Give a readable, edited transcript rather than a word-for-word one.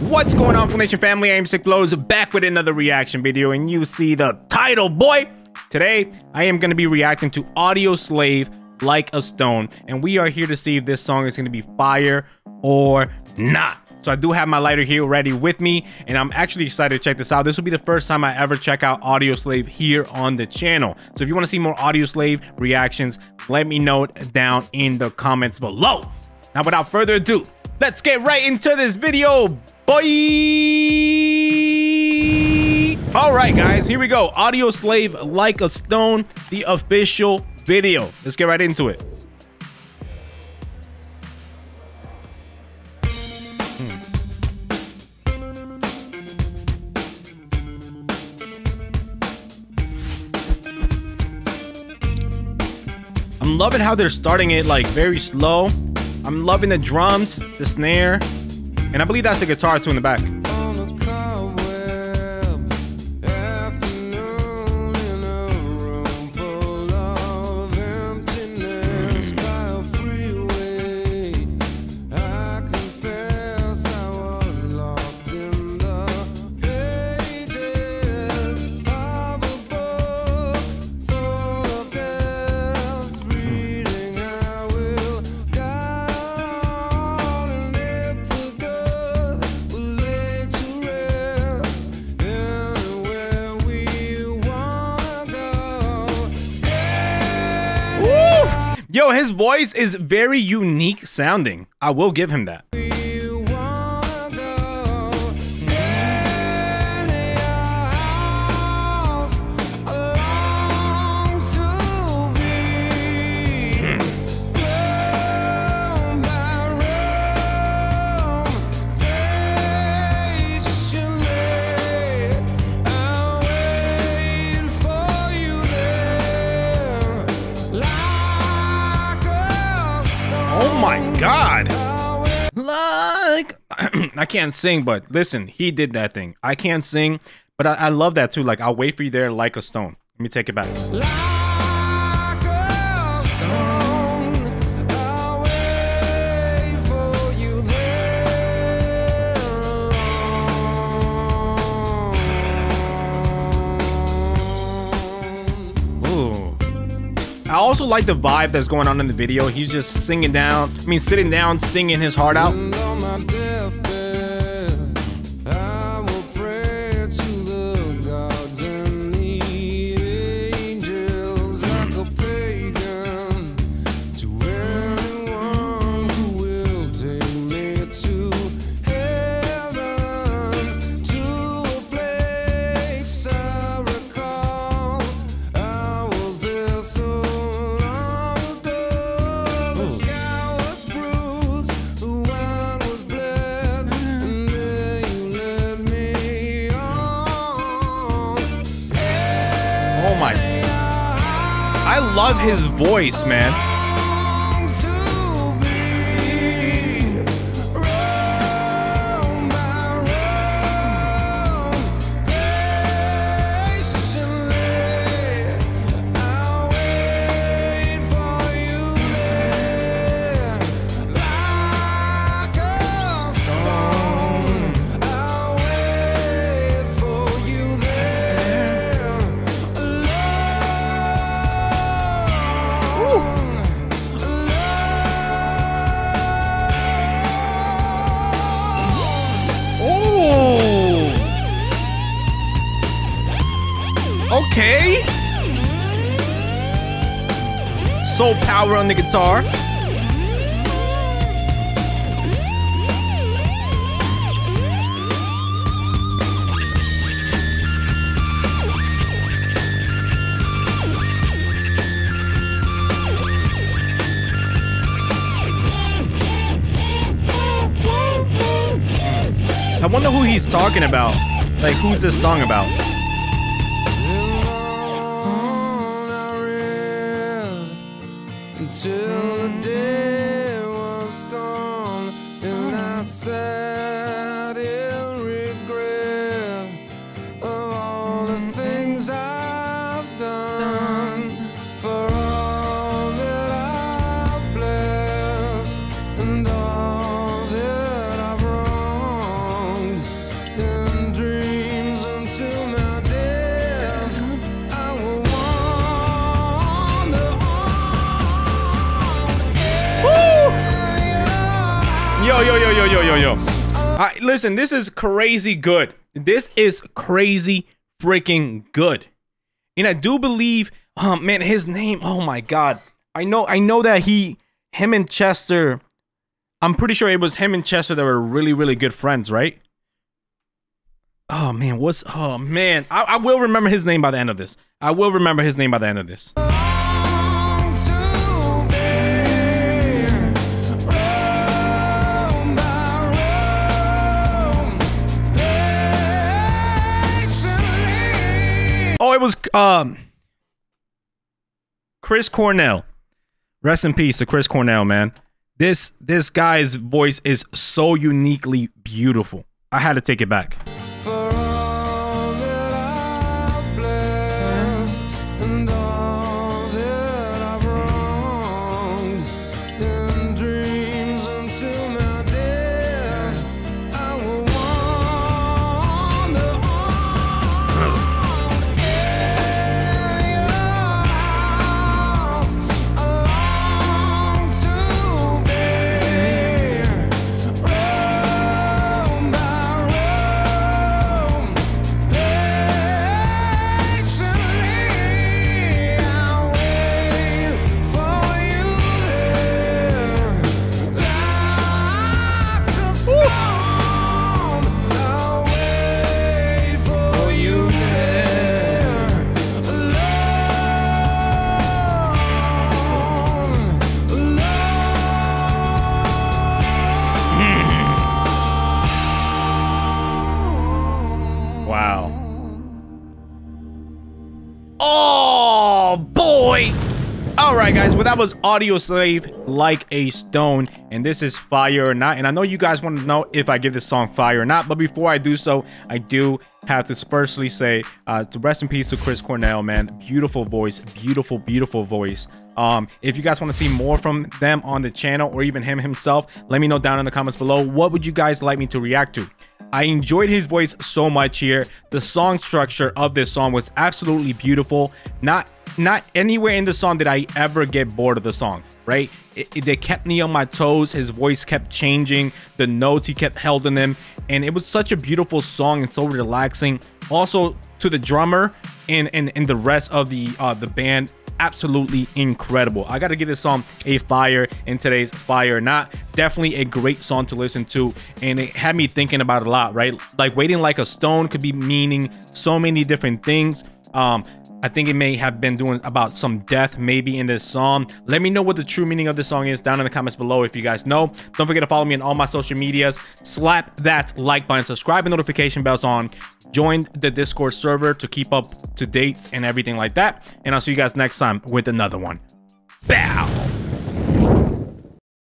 What's going on, Nation family? I am Sick Flows, back with another reaction video, and you see the title, boy. Today, I am going to be reacting to Audioslave, Like a Stone, and we are here to see if this song is going to be fire or not. So I do have my lighter here ready with me, and I'm actually excited to check this out. This will be the first time I ever check out Audioslave here on the channel. So if you want to see more Audioslave reactions, let me know down in the comments below. Now, without further ado, let's get right into this video, boy! All right, guys, here we go. Audioslave, Like a Stone, the official video. Let's get right into it. I'm loving how they're starting it like very slow. I'm loving the drums, the snare, and I believe that's the guitar too in the back. Yo, his voice is very unique sounding. I will give him that. Oh my God. Like, I can't sing, but listen, he did that thing. I can't sing, but I love that too. Like, I'll wait for you there like a stone. Let me take it back. Like a stone, I'll wait for you there. Ooh. I also like the vibe that's going on in the video. He's just sitting down, singing his heart out. Oh my, I love his voice, man. Okay. Soul power on the guitar. I wonder who he's talking about. Like, who's this song about? Until the day was gone and I sat in regret of all the things I've done, for all that I've blessed and all that I've wronged yo. Listen, this is crazy good. This is crazy freaking good. And I do believe, man, his name, oh my God. I know that him and Chester, I'm pretty sure it was him and Chester that were really, really good friends, right? Oh man, I will remember his name by the end of this. Oh, it was Chris Cornell. Rest in peace to Chris Cornell, man. This guy's voice is so uniquely beautiful. I had to take it back. For all that I've blessed and all that I've wronged, in dreams until my death, I will wander on in yours. I long to be roam by roam, patiently I'll wait for you there, like a stone. I'll wait for you there, alone. Wow. Oh boy. All right, guys. Well, that was Audio Slave, Like a Stone, and this is fire or not. And I know you guys want to know if I give this song fire or not, but before I do so, I do have to firstly say to rest in peace to Chris Cornell, man. Beautiful voice, beautiful voice. If you guys want to see more from them on the channel or even him himself, let me know down in the comments below. What would you guys like me to react to? I enjoyed his voice so much here. The song structure of this song was absolutely beautiful. Not anywhere in the song did I ever get bored of the song, right? They kept me on my toes. His voice kept changing. The notes he kept holding them. And it was such a beautiful song and so relaxing. Also, to the drummer and the rest of the band, absolutely incredible. I gotta give this song a fire in today's fire or not. Definitely a great song to listen to, and it had me thinking about it a lot, right? Like waiting like a stone could be meaning so many different things. I think it may have been doing about some death maybe in this song. Let me know what the true meaning of this song is down in the comments below if you guys know. Don't forget to follow me on all my social medias. Slap that like button, subscribe and notification bells on. Join the Discord server to keep up to date and everything like that. And I'll see you guys next time with another one. Bow.